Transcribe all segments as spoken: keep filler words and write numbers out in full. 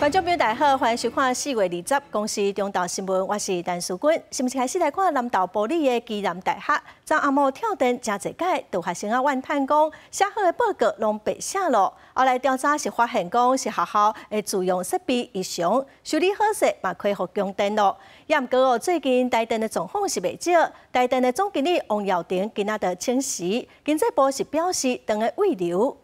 观众朋友大家好，欢迎收看四月二十公视中道新闻，我是陈淑君。新闻开始来看南投埔里的基南大学，昨暗晡跳电真侪届，有学生啊怨叹讲，写好的报告拢白写了。后来调查是发现讲是学校的自用设备异常，修理好势嘛恢复供电了。也毋过哦，最近台电的状况是袂少，台电的总经理王耀庭今仔的请辞，经济部是表示等个慰留。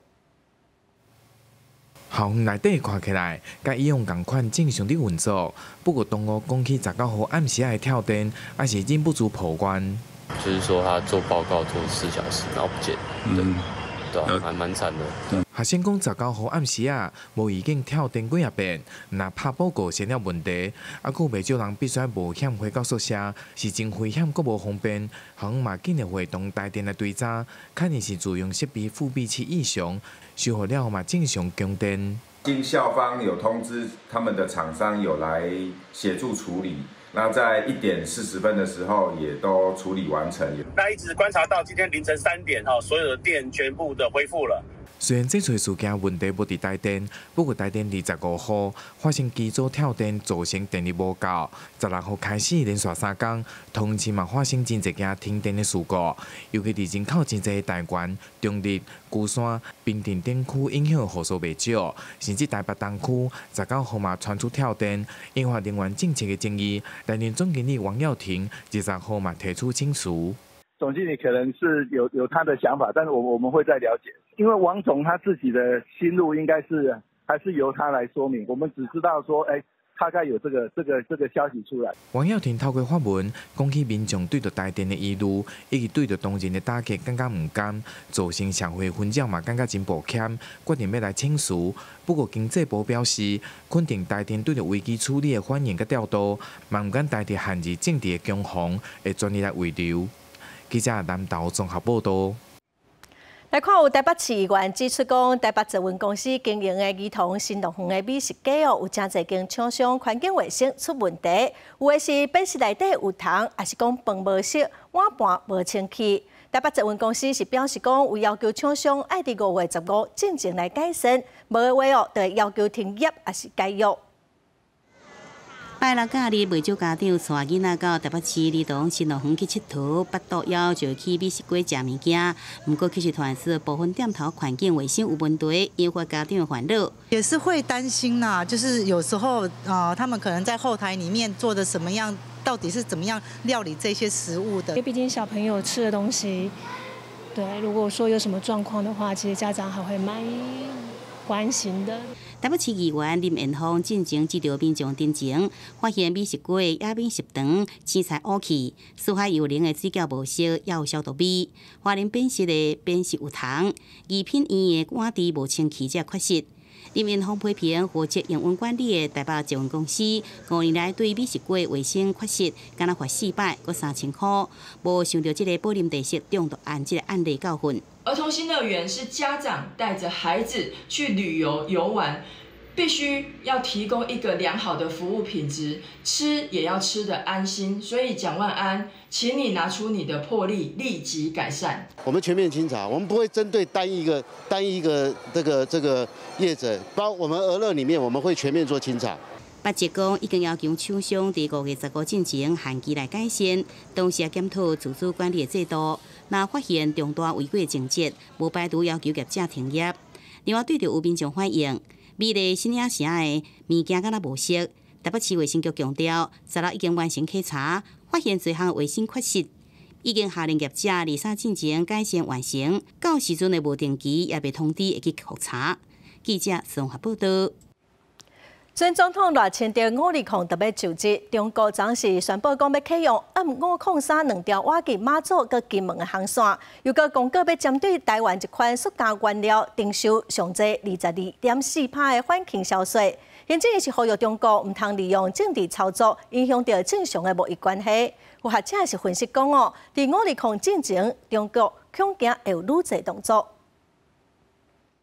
校园内底看起来，甲以往同款正常的运作。不过，同学讲起十九号暗时的跳电，还是忍不住抱怨。 就是说他做报告做四小时，然后不见，对，嗯、对、啊，还蛮惨的。 学生讲十九号暗时啊，无已经跳电几啊遍，若拍报告出了问题，啊，佫袂少人必须冒险回到宿舍，是真危险佫无方便。校园嘛紧日会同台电来追查，肯定是自用设备复闭器异常。 修好了嘛，正常供电。 经校方有通知，他们的厂商有来协助处理。那在一点四十分的时候，也都处理完成。 那一直观察到今天凌晨三点，哈，所有的电全部的恢复了。 虽然这次事件问题无伫台电，不过台电二十五号发生机组跳电，造成电力无够。十六号开始连续三天，同时嘛发生真侪件停电的事故，尤其伫人口真侪的台原、中立、龟山、滨田等区影响户数袂少，甚至台北东区十九号嘛传出跳电，引发能源政策的争议。台电总经理王耀庭二十号嘛提出请辞。 总经理可能是有有他的想法，但是我我们会再了解，因为王总他自己的心路应该是还是由他来说明，我们只知道说，哎，大概有这个这个这个消息出来。 王耀庭透过发文讲起民众对着台电的疑虑，以及对着当前的打击感觉唔甘，造成社会分享嘛感觉真抱歉，决定要来请辞。不过经济部表示，肯定台电对着危机处理的反应甲调度，嘛唔敢台电限制政治的攻防，会全力来维留。 记者南投综合报道。 来看有台北市议员指出讲，台北捷运公司经营的儿童新乐园的美食街哦，有真侪间厂商环境卫生出问题，有的是便是内底有虫，还是讲饭无熟、碗盘无清气。台北捷运公司是表示讲，有要求厂商爱伫五月十五进前来改善，无的话哦，就会要求停业还是解约。 拜六假日，未少家长带囡仔到台北市儿童新乐园去佚佗，巴肚枵就去美食街食物件。不过，其实传是部分店头环境卫生有问题，引发家长的烦恼。 也是会担心啦，就是有时候啊、呃，他们可能在后台里面做的什么样，到底是怎么样料理这些食物的？ 因为毕竟小朋友吃的东西，对，如果说有什么状况的话，其实家长还会蛮关心的。 台北市议员林延芳进前接到民众陈情，发现美食街野面食堂青菜乌气，四海有灵的水饺无熟，也有消毒味。花莲变色的变色有虫，二品院的碗池无清气，才缺失。林延芳批评负责营运管理的台北捷运公司，五年来对美食街卫生缺失，敢若罚四百，搁三千块，无想到这个宝林地色中毒案这个案例教训。 儿童新乐园是家长带着孩子去旅游游玩，必须要提供一个良好的服务品质，吃也要吃得安心。所以蒋万安，请你拿出你的魄力，立即改善。 我们全面清查，我们不会针对单一个单一个这个这个业者，包括我们俄乐里面，我们会全面做清查。 八节讲已经要求厂商伫五月十五进前限期来改善，同时也检讨自主管理的制度。若发现重大违规情节，无排除要求业者停业。另外，对着有民众反映，美丽新雅城的物件敢若无熟，台北市卫生局强调，十六已经完成稽查，发现多项卫生缺失，已经下令业者二三进前改善完成。到时阵的无定期也被通知会去复查。记者综合报道。 前总统赖清德五二空特别就职，中国昨是宣布讲要启用 M 五零三两条挖进马祖和金门的航线，又个公告要针对台湾一款塑胶原料征收上济二十二点四趴的反倾销税。现正是呼吁中国唔通利用政治操作影响到正常的贸易关系。有学者是分析讲哦，伫五二空进前，中国恐惊会有愈侪动作。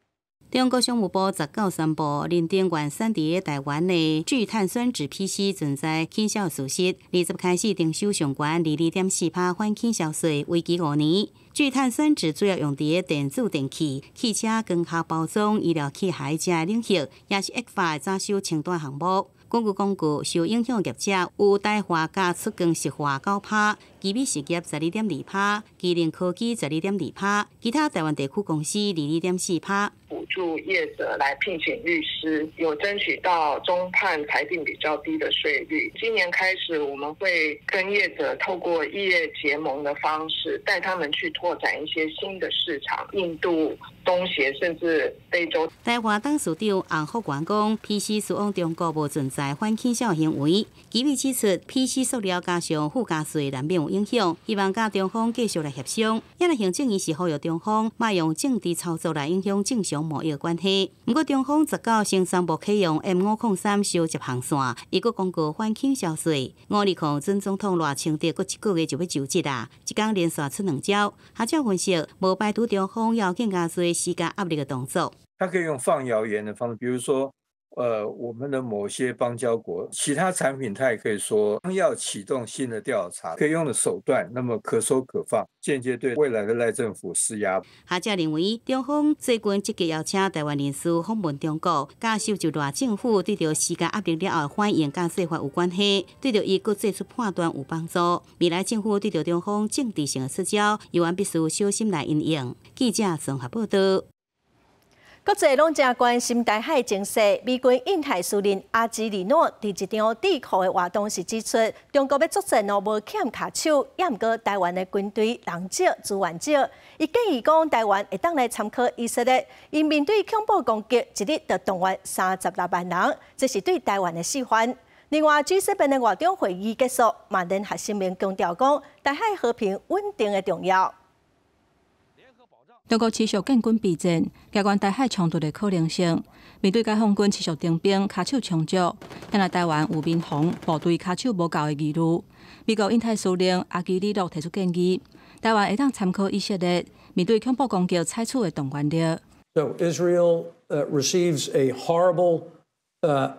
中国商务部十九宣布，认定原产伫台湾的聚碳酸酯 P C 存在倾销事实，二十开始征收上悬二二点四趴反倾销税，为期五年。聚碳酸酯主要用伫电子电器、汽车光学包装、医疗器械等领域，也是恶化的早收清单项目。根据公告，受影响业者有台化加出光石化九趴，基美实业十二点二趴，基林科技十二点二趴，其他台湾地区公司二二点四趴。 补助业者来聘请律师，有争取到中判裁定比较低的税率。今年开始，我们会跟业者透过业结盟的方式，带他们去拓展一些新的市场，印度、东协甚至非洲。 台华董事长洪福元讲 ，P C 使用中国无存在反倾销行为。基美指出 ，P C 塑料加上附加税难免有影响，希望甲中方继续来协商。也来行政院是呼吁中方莫用政治操作来影响正常贸易关系。不过中方十九生产部启用 M 五零三收集航线，伊阁公告反倾销税。五二控准总统赖清德阁一个月就要就职啊，一天连续出两招。学者分析，无排除中方要更加做施加压力的动作。 他可以用放谣言的方式，比如说。呃，我们的某些邦交国其他产品，它也可以说要启动新的调查，可以用的手段，那么可收可放，间接对未来的赖政府施压。 学者认为，中方最近积极邀请台湾人士访问中国，甲受就赖政府对着施加压力了后反应甲说法有关系，对着伊佫做出判断有帮助。未来政府对着中方政治性的出招，犹原必须小心来应用。记者综合报道。 国际拢正关心台海情势。美军印太司令阿基里诺伫一场智库的活动时指出，中国要作战哦无欠卡手，也毋过台湾的军队人少资源少。伊建议讲，台湾会当来参考以色列，因面对恐怖攻击，一日就动员三十六万人，这是对台湾的示范。另外 ，G 七 的外长会议结束，马联合声明强调讲，台海和平稳定的重要。 中国持续建军备战，加悬台海冲突的可能性。面对解放军持续征兵，卡手充足，引来台湾有民防部队卡手无够的疑虑。美国印太司令阿基里诺提出建议，台湾会当参考以色列面对恐怖攻击采取的动员力。 So Israel uh, receives a horrible, uh,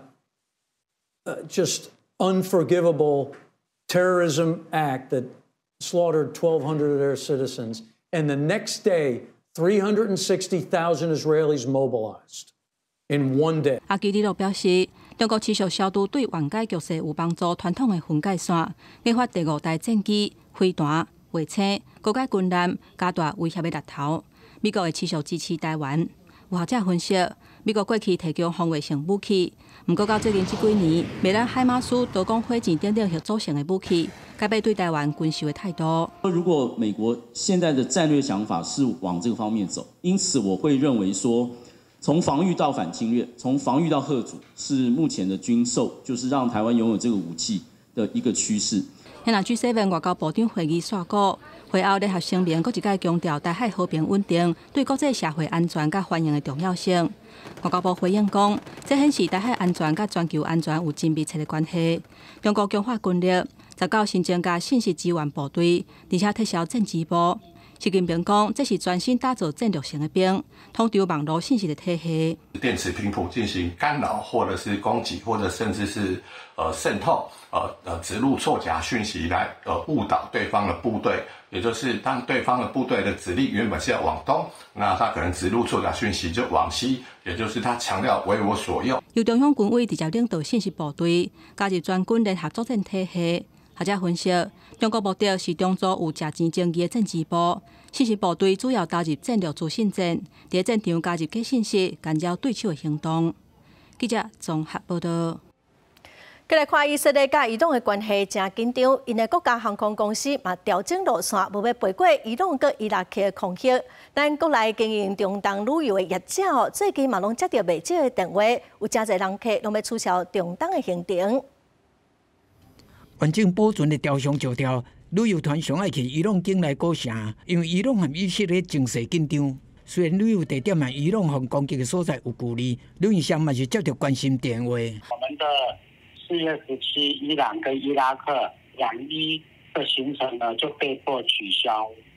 uh, just unforgivable terrorism act that slaughtered twelve hundred of their citizens, and the next day. three hundred sixty thousand Israelis mobilized in one day. 阿基里诺表示，中国持续消除对缓解局势有帮助传统的分界线，研发第五代战机、飞弹、卫星、高阶军舰，加大威胁的力头。美国会持续支持台湾。有学者分析，美国过去提供防卫性武器，不过到最近这几年，美兰海马斯、多管火箭等等合组成的武器，改变对台湾军售的态度。 如果美国现在的战略想法是往这个方面走，因此我会认为说，从防御到反侵略，从防御到嚇阻，是目前的军售，就是让台湾拥有这个武器的一个趋势。 现在 G 七 外交部长会议刷稿，会后联合声明，搁一再强调台海和平稳定对国际社会安全甲繁荣的重要性。外交部回应讲，这显示台海安全甲全球安全有真密切的关系。中国强化军力，十九新增加信息支援部队，而且撤销政治部。习近平讲，这是专心打造战略性的兵，通调网络信息的体系。 电磁频谱进行干扰，或者是攻击，或者甚至是呃渗透，呃呃植入错假讯息来呃误导对方的部队。也就是当对方的部队的指令原本是要往东，那他可能植入错假讯息就往西，也就是他强调为我所用。 由中央军委直接领导信息部队，加入全军联合作战体系。学者分析，中国目的是中组有食钱经济的政治部，信息部队主要投入战略资讯战，在战场加入假信息，干扰对手的行动。记者综合报道。 再来看以色列甲伊朗的关系真紧张，因的国家航空公司嘛调整路线，无要背过伊朗佮伊拉克的空袭。但国内经营中东旅游的业者哦，最近嘛拢接到未少的电话，有真侪人客拢要取消中东的行程。 完整保存的雕像照条，旅游团上爱去伊朗境内古城，因为伊朗和以色列情势紧张。虽然旅游地点和伊朗防攻击的所在有距离，旅游商嘛是接到关心电话。我们的四月十七，伊朗跟伊拉克两伊的行程呢就被迫取消。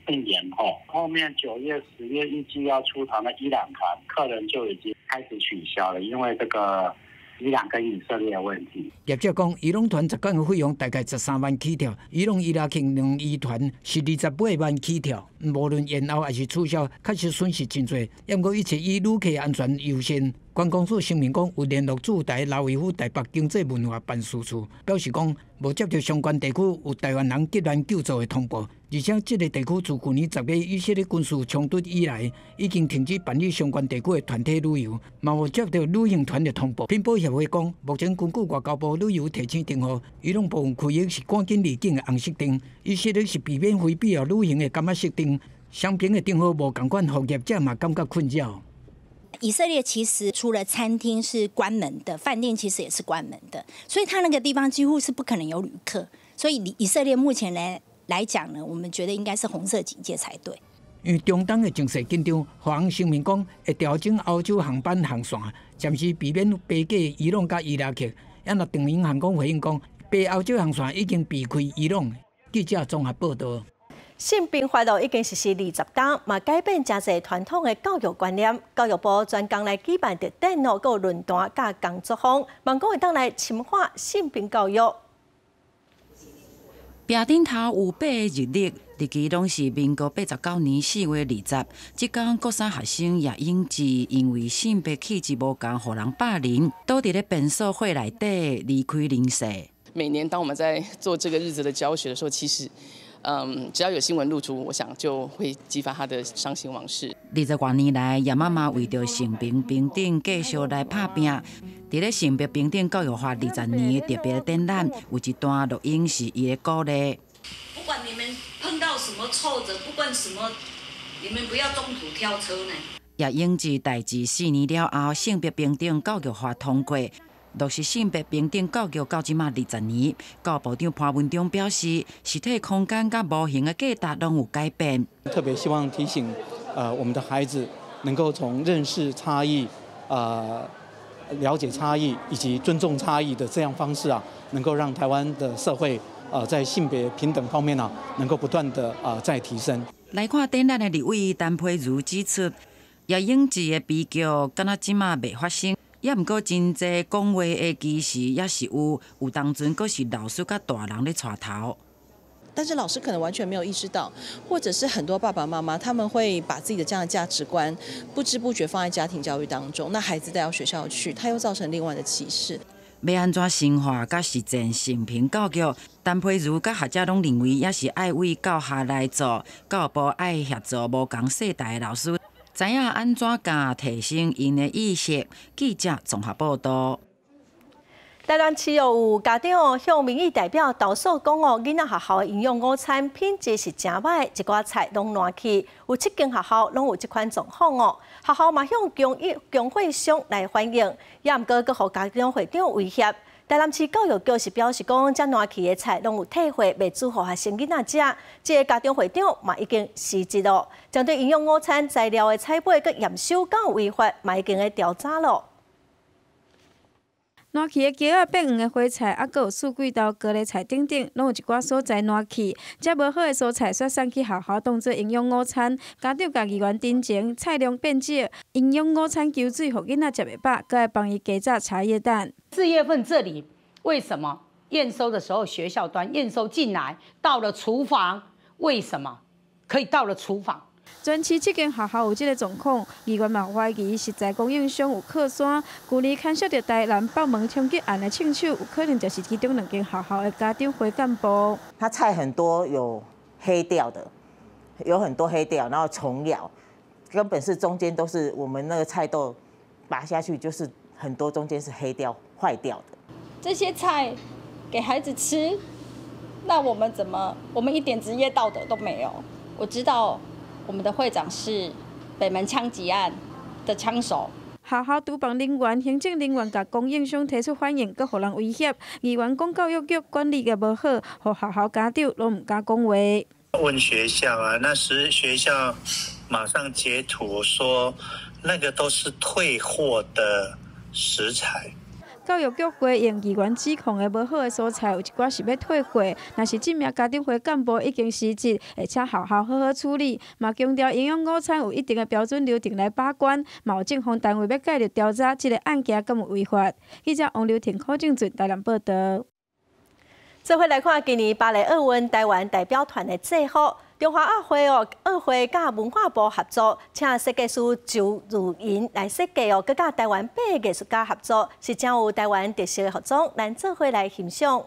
更延后。后面九月、十月预计要出团的伊朗团，客人就已经开始取消了，因为这个伊朗跟以色列的问题。 业者讲，伊朗团十天的费用大概十三万起跳，伊朗伊拉克两伊团是二十八万起跳。无论延后还是取消，确实损失真多。不过一切以旅客安全优先。观光署声明讲，有联络驻台老维府台北经济文化办事处，表示讲无接到相关地区有台湾人急难救助的通报，而且这个地区自去年十月以色列军事冲突以来，已经停止办理相关地区的团体旅游，嘛无接到旅行团的通报。品保协会讲，目前根据外交部旅游提醒订号，伊朗部分区域是赶紧离境的红色灯，以色列是避免非必要旅行的橄榄色灯，双边的订号无共款，服业者嘛感觉困扰。 以色列其实除了餐厅是关门的，饭店其实也是关门的，所以它那个地方几乎是不可能有旅客。所以以色列目前来来讲呢，我们觉得应该是红色警戒才对。 因为中东的情势紧张，航声明讲会调整欧洲航班航线，暂时避免飞过伊朗甲伊拉克。也那长荣航空回应讲，北欧洲航线已经避开伊朗。记者综合报道。 性平法律已经实施二十天，嘛改变真侪传统的教育观念。教育部专工来举办着电脑、佮论坛、甲工作坊，望讲会当来深化性平教育。 壁顶头有八个日历，日期拢是民国八十九年四月二十。即天国三学生叶英志因为性别气质无同，互人霸凌，倒伫咧便所会内底离开人世。 每年当我们在做这个日子的教学的时候，其实。嗯，只要有新闻露出，我想就会激发他的伤心往事。 二十多年来，叶妈妈为着性别平等继续来打拼。伫咧性别平等教育法二十年特别展览，有一段录音是伊的鼓励。 不管你们碰到什么挫折，不管什么，你们不要中途跳车呢。 叶英志代志四年了后，性别平等教育法通过。落实性别平等教育到即马二十年，教育部长潘文忠表示，实体空间甲无形的价值拢有改变。 特别希望提醒，呃，我们的孩子能够从认识差异、呃，了解差异以及尊重差异的这样方式啊，能够让台湾的社会呃在性别平等方面啊，能够不断的啊在提升。 来看展览的立委陈佩如指出，叶英志的悲剧，敢若即马未发生。也毋过真济讲话的机时也是有，有当阵阁是老师甲大人咧带头。 但是老师可能完全没有意识到，或者是很多爸爸妈妈他们会把自己的这样的价值观不知不觉放在家庭教育当中，那孩子带到学校去，他又造成另外的歧视。 要安怎深化甲实践性平教育？陈佩如甲学者拢认为，也是爱为教学来做，教育部爱协助无同世代的老师。知影安怎甲提升因的意识？记者综合报道。 台南市有家长向民意代表投诉讲哦，囡仔学校的营养午餐品质是真歹，一寡菜拢烂去。有七间学校拢有这款状况哦。学校嘛向供应供会商来反映，也毋过阁互家长会长威胁。台南市教育局是表示讲，这烂去的菜拢有退货，未煮互学生囡仔食。这个家长会长嘛已经辞职了。针对营养午餐材料的采买佮验收敢有违法，嘛已经在调查了。 烂去的鸡仔、变黄的花菜，啊，阁有四季豆、高丽菜等等，拢有一寡所在烂去。这无好的蔬菜煞送去学校当做营养午餐，家长家己原တင်前菜量变少，营养午餐求水，互囡仔食袂饱，阁要帮伊加炸茶叶蛋。 四月份这里为什么验收的时候学校端验收进来，到了厨房，为什么可以到了厨房？ 全市七间学校有这个状况，议员嘛怀疑实在供应商有靠山。旧年牵涉到台南北门枪击案的枪手，有可能就是其中两间学校的家长会干部。 他菜很多有黑掉的，有很多黑掉，然后虫咬，根本是中间都是我们那个菜豆拔下去，就是很多中间是黑掉、坏掉的。 这些菜给孩子吃，那我们怎么？我们一点职业道德都没有。我知道。我们的会长是北门枪击案的枪手。 学校厨房人员、行政人员甲供应商提出反映，佮互人威胁。议员讲教育局管理嘅无好，互学校家长都唔敢讲话。 问学校啊，那时学校马上截图说，那个都是退货的食材。 教育局回应议员指控的无好的所在，有一寡是要退货，若是这名家长会干部已经辞职，而且好好好好处理。嘛强调营养午餐有一定的标准流程来把关，嘛有政府单位要介入调查这个案件敢有违法。记者王刘婷、柯正俊台南报道。这回来看今年巴黎奥运台湾代表团的制服。中华奥会哦，奥会甲文化部合作，请设计师周如银来设计哦，佮甲台湾八个艺术家合作，是真有台湾特色的服装，咱做伙来欣赏。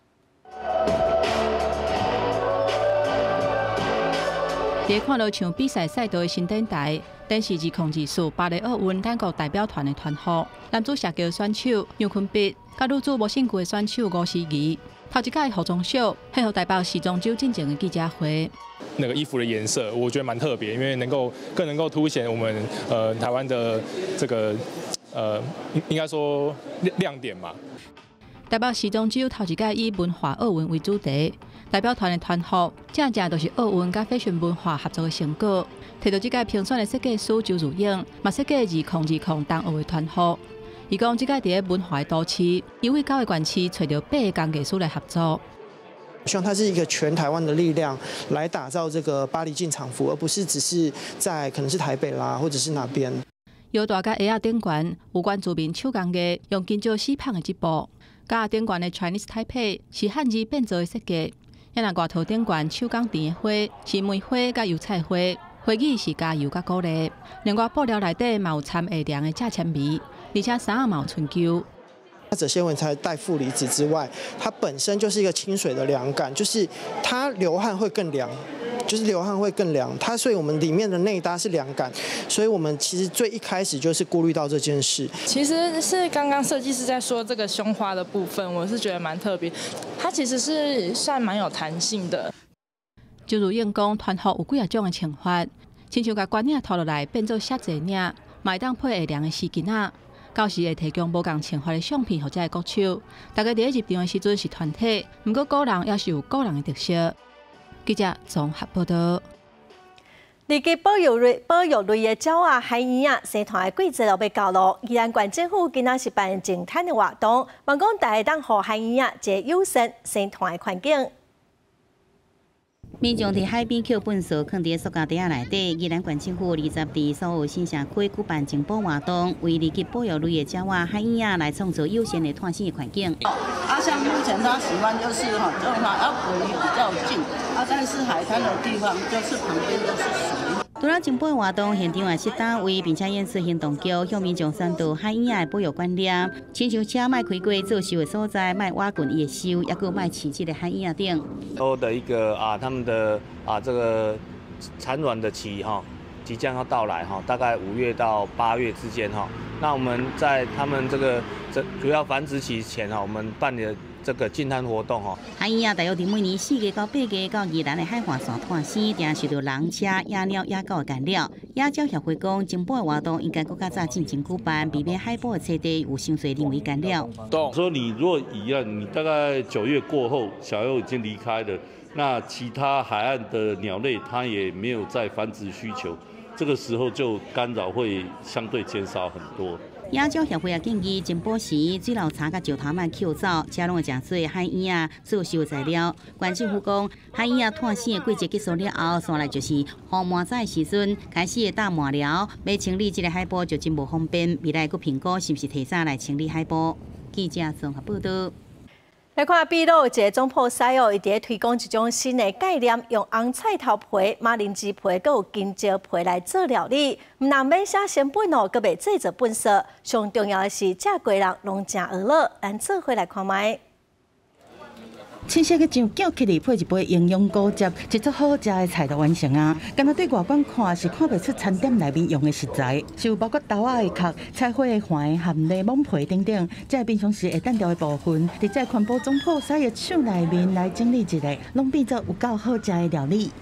伫看到像比赛赛道的新灯台，展示自控制数巴黎奥运咱国代表团的团服，男子射球选手杨坤碧，甲女子无姓区的选手吴思怡。头一届服装秀，配合台北时装周进行的记者会。 那个衣服的颜色，我觉得蛮特别，因为能够更能够凸显我们呃台湾的这个呃应该说亮点嘛。台北时装周头一届以文化奥运为主题，代表团的团服正正都是奥运甲fashion文化合作的成果。摕到这届评选的设计师周如英，嘛设计二零二零冬奥的团服。伊讲，这届伫文化的都市，伊为九个县市找到八个工艺师来合作。 希望它是一个全台湾的力量来打造这个巴黎进场服，而不是只是在可能是台北啦，或者是哪边。腰带甲鞋仔顶悬有关著名手工艺，用金石丝纺的织布。甲顶悬的 Chinese Taipei 是汉字变造的设计，也那外套顶悬手工甜的花是梅花甲油菜花，花语是加油甲鼓励。另外布料内底嘛有掺下凉的假纤维。而且衫啊嘛有春秋。它褶纤维才带负离子之外，它本身就是一个清水的凉感，就是它流汗会更凉，就是流汗会更凉。它所以我们里面的内搭是凉感，所以我们其实最一开始就是顾虑到这件事。 其实是刚刚设计师在说这个胸花的部分，我是觉得蛮特别，它其实是算蛮有弹性的。就如燕讲，团服有几啊种的穿法，亲像把管领脱落来变做纱质领，嘛会当配会凉的丝巾仔。到时会提供无共穿法的相片或者歌手，大家伫入场的时阵是团体，不过个人也是有个人的特色。记者综合报道。立即保育类保育类的鸟仔、海燕仔生团的季节就要到咯。宜兰县政府今仔是办净滩的活动，望讲大家当互海燕仔一个友善生团的环境。 民众伫海边捡粪扫，放伫塑胶袋内底。宜兰县政府二十伫所有新社区举办净保活动，为立即保育类的鸟仔、海燕仔来创造友善的探险的环境。 啊，像目前他喜欢就是哈，就它要离比较近，啊，但是海滩的地方就是旁边都是水。 除了净保活动，现场也设单位，并且演示行动剧，向民众宣导海燕仔的保育观念。亲像车卖开过做秀的所在，卖挖滚野收，也个卖饲这个海燕仔顶。 都的一个啊，他们的啊这个产卵的期哈，即将要到来哈，大概五月到八月之间哈。那我们在他们这个这主要繁殖期前哈，我们办理了这个净滩活动哈。海燕仔大约伫每年四月到八月到宜兰的海岸线探险，定受到人车、野鸟、野狗的干扰。野鸟协会讲，净保的活动应该更较早进行举办，避免海保的车地有伤侪人为干扰。 说你如果一样，你大概九月过后，小幼已经离开了，那其他海岸的鸟类它也没有再繁殖需求。这个时候就干扰会相对减少很多。野鸟协会也建议，净保时水流茶甲石头莫捡走，车拢会食水海燕仔做收材料。县政府讲，海燕仔探险的季节结束了后，下来就是黄满载的时阵，开始会打满了，要清理这个海波就真无方便。未来佫评估是不是提早来清理海波。记者综合报道。来看秘鲁一个总铺师哦，伊伫推广一种新的概念，用红菜头皮、马铃薯皮，佮有金蕉皮来做料理，唔但免写成本哦，佮袂制作笨色。上重要的是，食过人拢真娱乐。咱做伙来看卖。清晰的酱搅起来，配一杯营养果汁，一桌好食的菜就完成啊！敢若对外观看是看袂出餐点内面用的食材，是有包括豆仔的壳、菜花的环、含柠檬皮等等，这平常时会单调的部分，伫这环保总铺师的手内面来整理一下，拢变做有够好食的料理。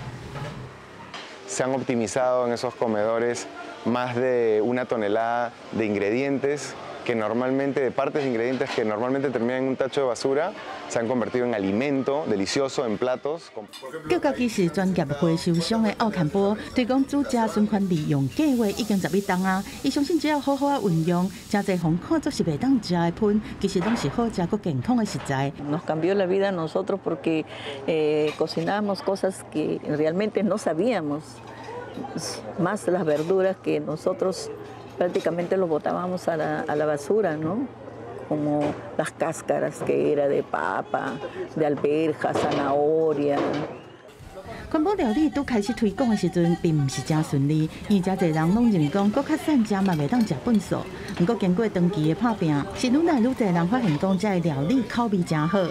Se han optimizado en esos comedores más de una tonelada de ingredientes que normalmente, de partes de ingredientes que normalmente terminan en un tacho de basura, se han convertido en alimento delicioso en platos. 叫高技是专业回收商的奥坎波，推广主家循环利用计划已经十一档啊！伊相信只要好好啊运用，真侪红看做是袂当食的喷，其实拢是好食佮健康的食材。 Nos cambió la vida a nosotros porque eh, cocinábamos cosas que realmente no sabíamos, más las verduras que nosotros prácticamente lo botábamos a la, a la basura, ¿no? Como las cáscaras que era de papa, de alberja, zanahoria. 环保料理拄开始推广的时阵，并唔是真顺利，因真侪人拢认讲，搁较善食嘛袂当食笨素。不过经过长期的拍拼，是愈来愈侪人发现讲，这个料理口味真好。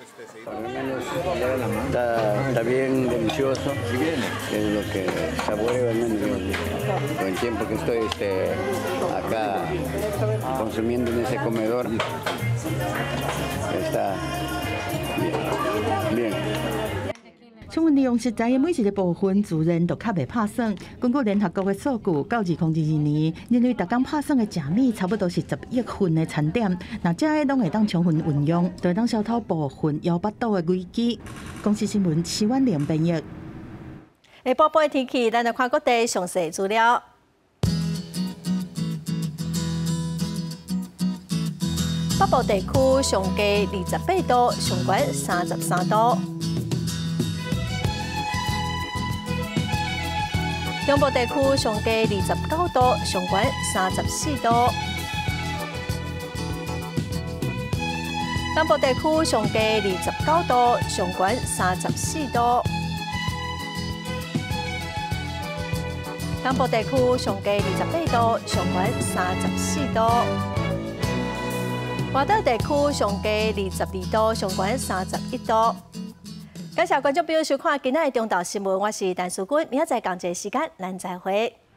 Está, está bien delicioso, es lo que saboreo al menos yo, con el tiempo que estoy este, acá consumiendo en ese comedor, está bien. bien. 充分利用食材的每一个部分，自然就较袂怕酸。根据联合国的数据，到二零二二年，人类逐工拍酸的食米差不多是十亿份的餐点。那这些拢会当充分运用，就会当消除部分腰腹肚的危机。公司新闻徐婉玲编译。 下晡晡的天气，咱来看各地详细资料。北部地区上低二十八度，上悬三十三度。 中部地区上低二十九度，上悬三十四度；南部地区上低二十九度，上悬三十四度；南部地区上低二十八度，上悬三十四度；华岛地区上低二十二度，上悬三十一度。 感谢观众朋友收看今仔的中岛新闻，我是陈淑君，明仔载同一时间咱再会。